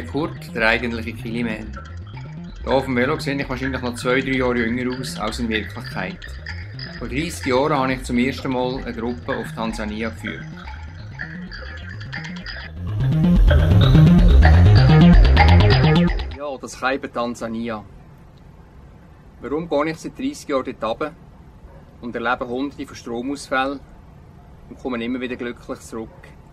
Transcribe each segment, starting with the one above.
Kurt, der eigentliche Kiliman. Hier auf dem Velo sehe ich wahrscheinlich noch 2-3 Jahre jünger aus als in Wirklichkeit. Vor 30 Jahren habe ich zum ersten Mal eine Gruppe auf Tansania geführt. Ja, das Kaiben Tansania. Warum gehe ich seit 30 Jahren dort runter und erlebe Hunderte von Stromausfällen und komme immer wieder glücklich zurück?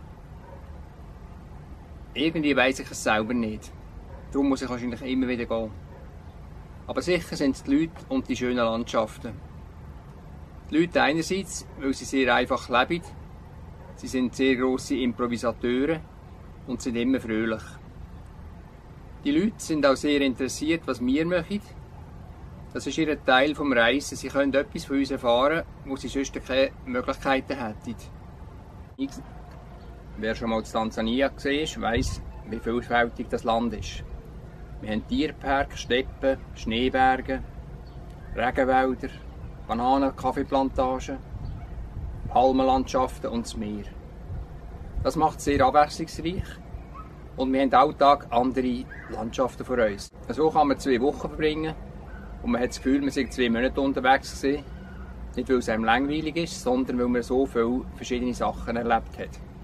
Irgendwie weiss ich es selber nicht. Darum muss ich wahrscheinlich immer wieder gehen. Aber sicher sind es die Leute und die schönen Landschaften. Die Leute einerseits, weil sie sehr einfach leben. Sie sind sehr grosse Improvisateure und sind immer fröhlich. Die Leute sind auch sehr interessiert, was wir machen. Das ist ihr Teil vom Reisen. Sie können etwas von uns erfahren, wo sie sonst keine Möglichkeiten hätten. Wer schon mal in Tansania gesehen ist, weiss, wie vielfältig das Land ist. Wir haben Tierpark, Steppen, Schneeberge, Regenwälder, Bananen- Kaffeeplantagen, Palmenlandschaften und das Meer. Das macht es sehr abwechslungsreich und wir haben alltag andere Landschaften vor uns. So kann man 2 Wochen verbringen und man hat das Gefühl, man sei 2 Monate unterwegs gewesen. Nicht weil es einem langweilig ist, sondern weil man so viele verschiedene Sachen erlebt hat.